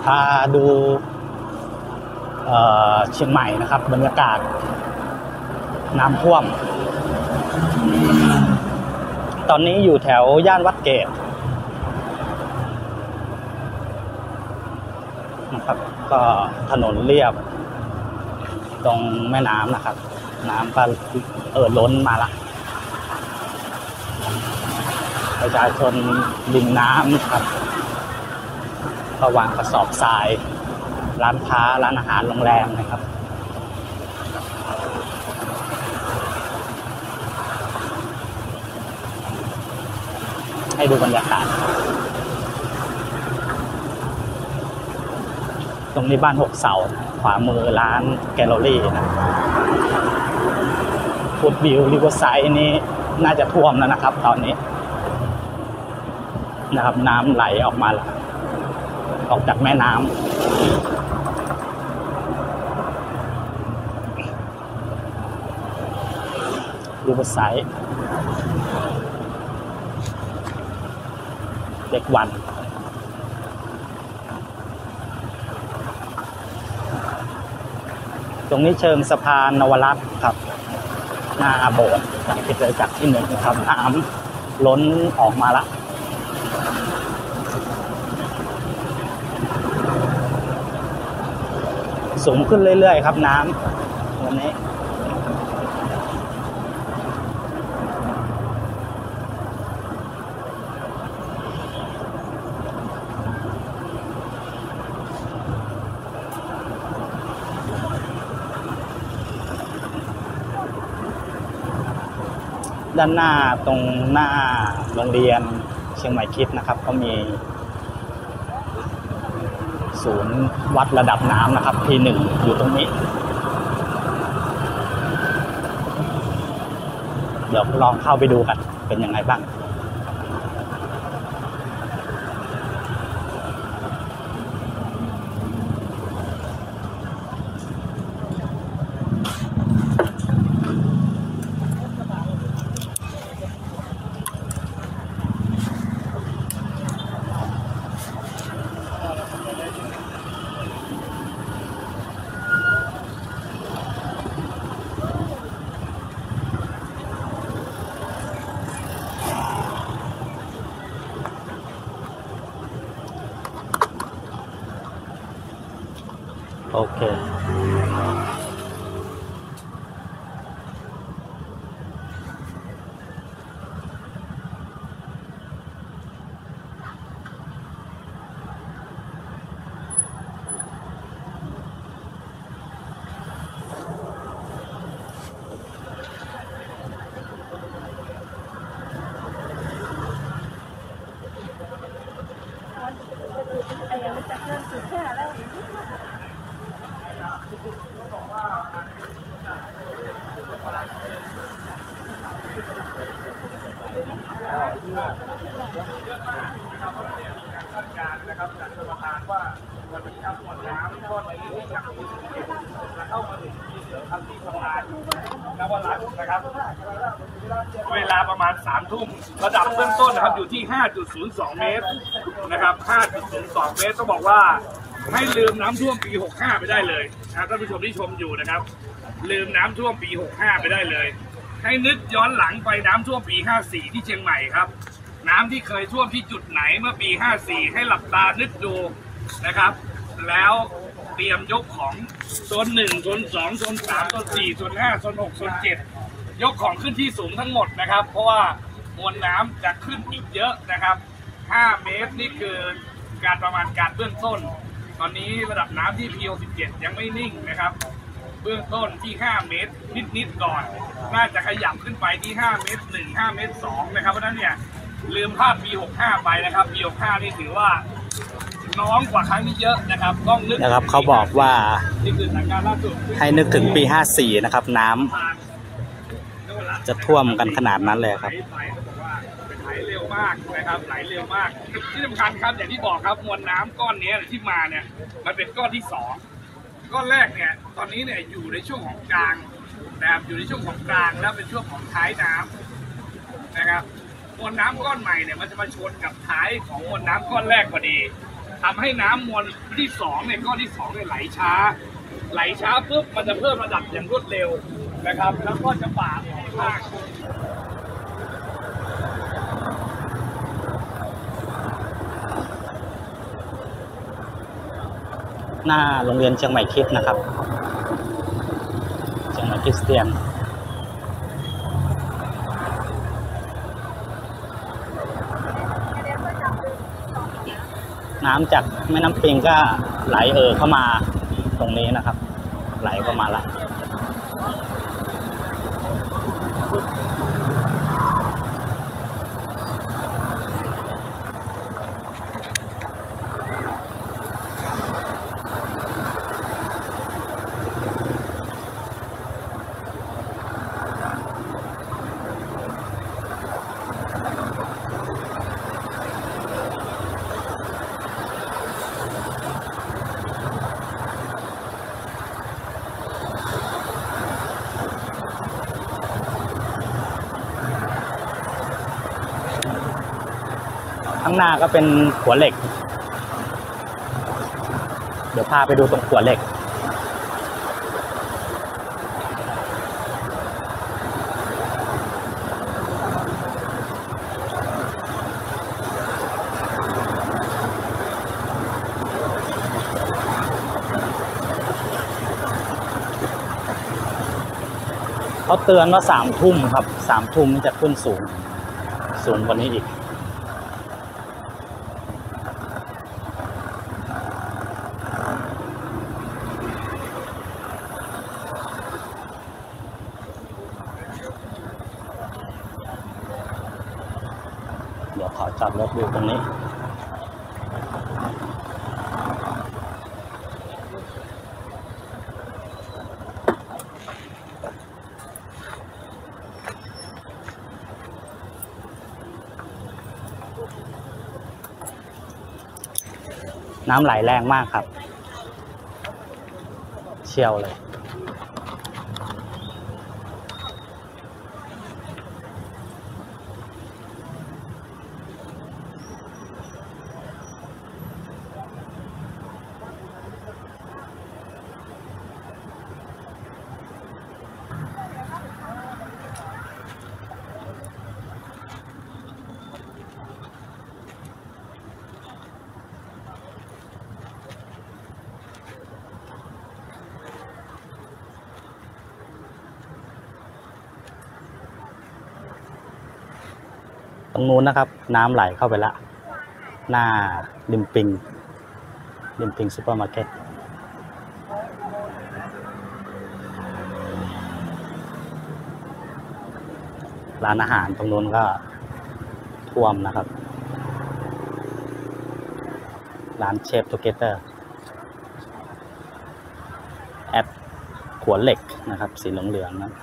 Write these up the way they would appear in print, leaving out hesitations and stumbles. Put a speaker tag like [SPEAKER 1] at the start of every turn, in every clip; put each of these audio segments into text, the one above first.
[SPEAKER 1] พาดูเชียงใหม่นะครับบรรยากาศน้ำท่วมตอนนี้อยู่แถวย่านวัดเกตนะครับก็ถนนเรียบตรงแม่น้ำนะครับน้ำก็ล้นมาละประชาชนริมน้ำครับก็วางกระสอบทรายร้านค้าร้านอาหารโรงแรมนะครับให้ดูบรรยากาศตรงนี้บ้าน6 เสาขวามือร้านแกลเลอรี่นะฟุตวิวริเวอร์ไซด์นี้น่าจะท่วมแล้วนะครับตอนนี้นะครับน้ำไหลออกมาออกจากแม่น้ำริเวอร์ไซด์เด็กวันตรงนี้เชิงสะพานนวรัตน์ครับหน้าโบสถ์คริสตจักรที่1ครับน้ำล้นออกมาละสูงขึ้นเรื่อยๆครับน้ำวันนี้ด้านหน้าตรงหน้าโรงเรียนเชียงใหม่คิดนะครับก็มีศูนย์วัดระดับน้ำนะครับที่1อยู่ตรงนี้เดี๋ยวลองเข้าไปดูกันเป็นยังไงบ้างโอเค
[SPEAKER 2] นะครับจากกรรมการว่าวันนี้ครับมวลน้ำก้อนนี้จากเข้ามาถึงที่ทำงานนวรัตน์นะครับเวลาประมาณ3 ทุ่มระดับเบื้องต้นนะครับอยู่ที่ 5.02 เมตรนะครับ 5.02 เมตรต้องบอกว่าให้ลืมน้ำท่วมปี 65 ไปได้เลยนะท่านผู้ชมที่ชมอยู่นะครับลืมน้ำท่วมปี 65 ไปได้เลยให้นึกย้อนหลังไปน้ำท่วมปี 54 ที่เชียงใหม่ครับน้ำที่เคยท่วมที่จุดไหนเมื่อปี 54 ให้หลับตานึกดูนะครับแล้วเตรียมยกของโซน1โซน2โซน3โซน4โซน5โซน6โซน7ยกของขึ้นที่สูงทั้งหมดนะครับเพราะว่ามวลน้ำจะขึ้นอีกเยอะนะครับ5 เมตรนี่คือการประมาณการเบื้องต้นตอนนี้ระดับน้ำที่ PO17 ยังไม่นิ่งนะครับเบื้องต้นที่5 เมตรนิดๆก่อนน่าจะขยับขึ้นไปที่5 เมตร1 5 เมตร2นะครับเพราะนั้นเนี่ยลืมภาพปี 65 ไปนะครับปี 65 นี่ถือว่าน้องกว่าครั้งนี้เยอะนะครับต้องนึกนะครับเขาบอกว่าให้นึกถึงปี 54 นะครับน้ำจะท่วมกันขนาดนั้นเลยครับไหลเร็วมากนะครับไหลเร็วมากที่สำคัญครับอย่างที่บอกครับมวลน้ำก้อนนี้ที่มาเนี่ยมันเป็นก้อนที่2ก้อนแรกเนี่ยตอนนี้เนี่ยอยู่ในช่วงของกลางนะครับอยู่ในช่วงของกลางแล้วเป็นช่วงของท้ายน้ำนะครับมวลน้ำก้อนใหม่เนี่ยมันจะมาชนกับท้ายของมวลน้ำก้อนแรกพอดีททำให้น้ำมวลที่สองเนี่ยก้อนที่สองเนี่ยไหลช้าปุ๊บมันจะเพิ่มระดับอย่างรวดเร็วนะครับแล้วก็จะป่าออกมาก
[SPEAKER 1] หน้าโรงเรียนเชียงใหม่คริสต์นะครับเชียงใหม่คริสเตียนน้ำจากแม่น้ำปิงก็ไหลเข้ามาตรงนี้นะครับไหลเข้ามาละข้างหน้าก็เป็นขัวเหล็กเดี๋ยวพาไปดูตรงขัวเหล็กเขาเตือนว่า3 ทุ่มครับ3 ทุ่มจะขึ้นสูงกว่านี้อีกเดี๋ยวขอจอดรถดูตรงนี้น้ำไหลแรงมากครับเชี่ยวเลยตรงนู้นนะครับน้ำไหลเข้าไปละหน้าริมปิงซูเปอร์มาร์เก็ตร้านอาหารตรงนู้นก็ท่วมนะครับร้านเชฟทูเกเตอร์แอดขัวเหล็กนะครับสีเหลืองๆนะ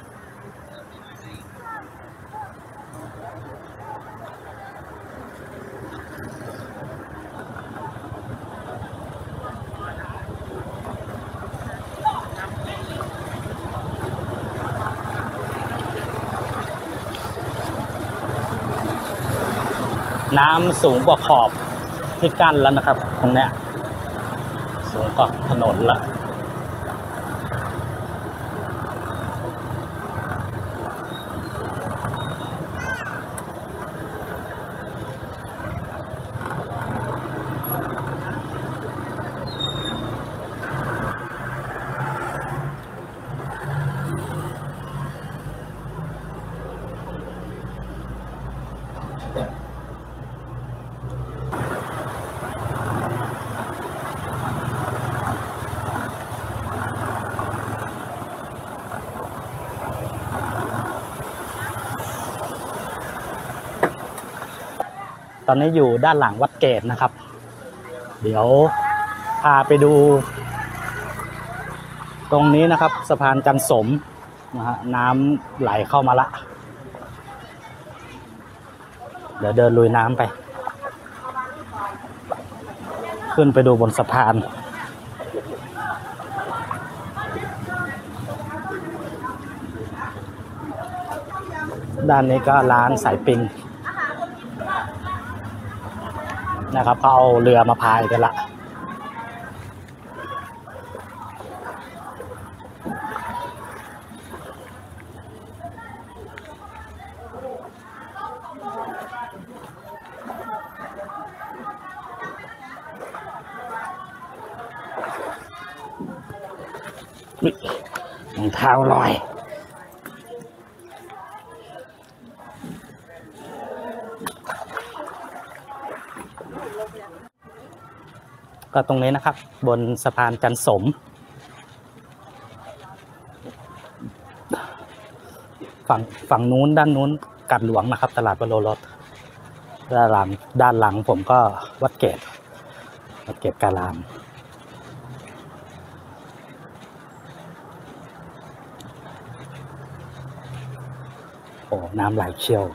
[SPEAKER 1] น้ำสูงกว่าขอบที่กั้นแล้วนะครับตรงเนี้ยสูงกว่าถนนละตอนนี้อยู่ด้านหลังวัดเกตนะครับเดี๋ยวพาไปดูตรงนี้นะครับสะพานจันสมนะฮะน้ำไหลเข้ามาละเดี๋ยวเดินลุยน้ำไปขึ้นไปดูบนสะพานด้านนี้ก็ร้านสายปิงนะครับเขาเอาเรือมาพายกันละรองเท้าลอยก็ตรงนี้นะครับบนสะพานจันทร์สมฝั่งนู้นด้านนู้นกัดหลวงนะครับตลาดวโรรสด้านหลังผมก็วัดเกตการามโอ้น้ำไหลเชี่ยว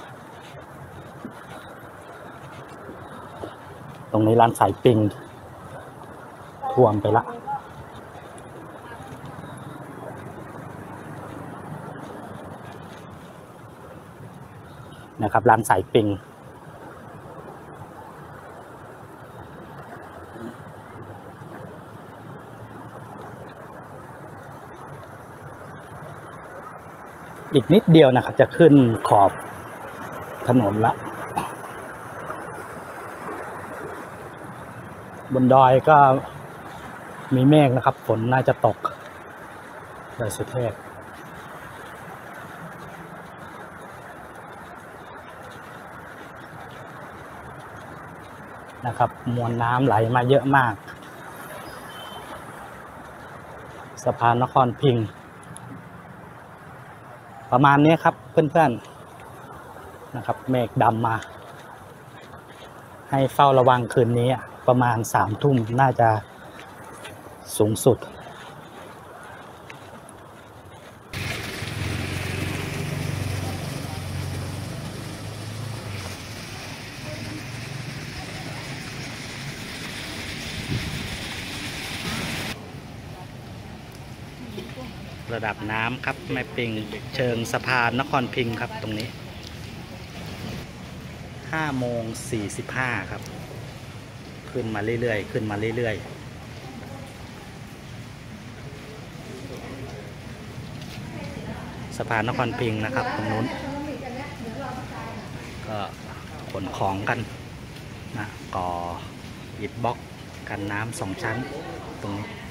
[SPEAKER 1] ตรงนี้ร้านสายปิงท่วมไปละนะครับร้านสายปิงอีกนิดเดียวนะครับจะขึ้นขอบถนนละบนดอยก็มีเมฆนะครับฝนน่าจะตกดอยสุเทพนะครับมวลน้ำไหลมาเยอะมากสะพานนครพิงค์ประมาณนี้ครับเพื่อนๆนะครับเมฆดำมาให้เฝ้าระวังคืนนี้ประมาณ3 ทุ่มน่าจะสูงสุดระดับน้ำครับแม่ปิงเชิงสะพานนครพิงค์ครับตรงนี้5:45ครับขึ้นมาเรื่อยๆสะพานนครพิงค์นะครับตรงนู้นก็ขนของกันนะก่ออิฐบล็อกกันน้ำ2 ชั้นตรงนี้